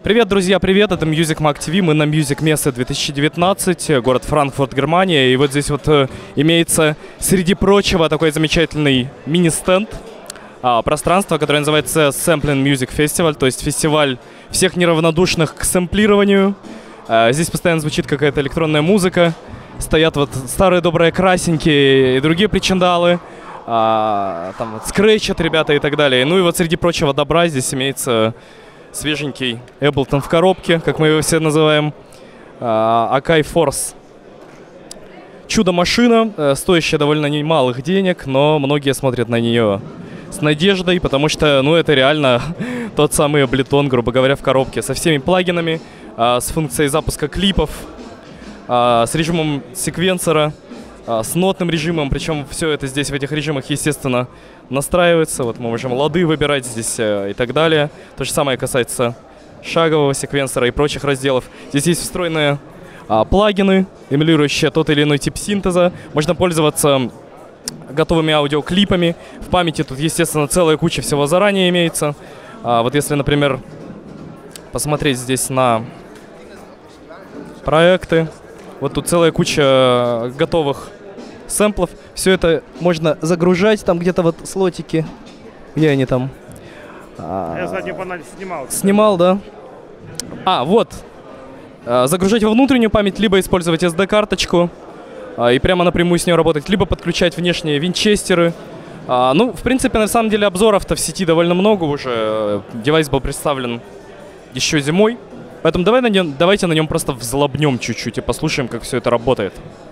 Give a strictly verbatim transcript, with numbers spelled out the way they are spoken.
Привет, друзья, привет, это Music Mag ти ви, мы на Music Messe две тысячи девятнадцать, город Франкфурт, Германия, и вот здесь вот э, имеется, среди прочего, такой замечательный мини-стенд, а, пространство, которое называется Sampling Music Festival, то есть фестиваль всех неравнодушных к сэмплированию. А, здесь постоянно звучит какая-то электронная музыка, стоят вот старые добрые красенькие и другие причиндалы, а, там вот скретчат ребята и так далее. Ну и вот среди прочего добра здесь имеется свеженький Ableton в коробке, как мы его все называем, Akai Force. Чудо-машина, стоящая довольно немалых денег, но многие смотрят на нее с надеждой, потому что, ну, это реально тот самый Ableton, грубо говоря, в коробке, со всеми плагинами, с функцией запуска клипов, с режимом секвенсора, с нотным режимом, причем все это здесь в этих режимах, естественно, настраивается. Вот мы можем лады выбирать здесь и так далее. То же самое касается шагового секвенсора и прочих разделов. Здесь есть встроенные а, плагины, эмулирующие тот или иной тип синтеза. Можно пользоваться готовыми аудиоклипами. В памяти тут, естественно, целая куча всего заранее имеется. А, вот если, например, посмотреть здесь на проекты, вот тут целая куча готовых сэмплов. Все это можно загружать, там где-то вот слотики. Где они там? Я заднюю панель снимал. Снимал, да? А, вот. Загружать во внутреннюю память, либо использовать эс ди-карточку и прямо напрямую с нее работать, либо подключать внешние винчестеры. Ну, в принципе, на самом деле обзоров-то в сети довольно много уже. Девайс был представлен еще зимой. Поэтому давай на нем, давайте на нем просто взлобнем чуть-чуть и послушаем, как все это работает.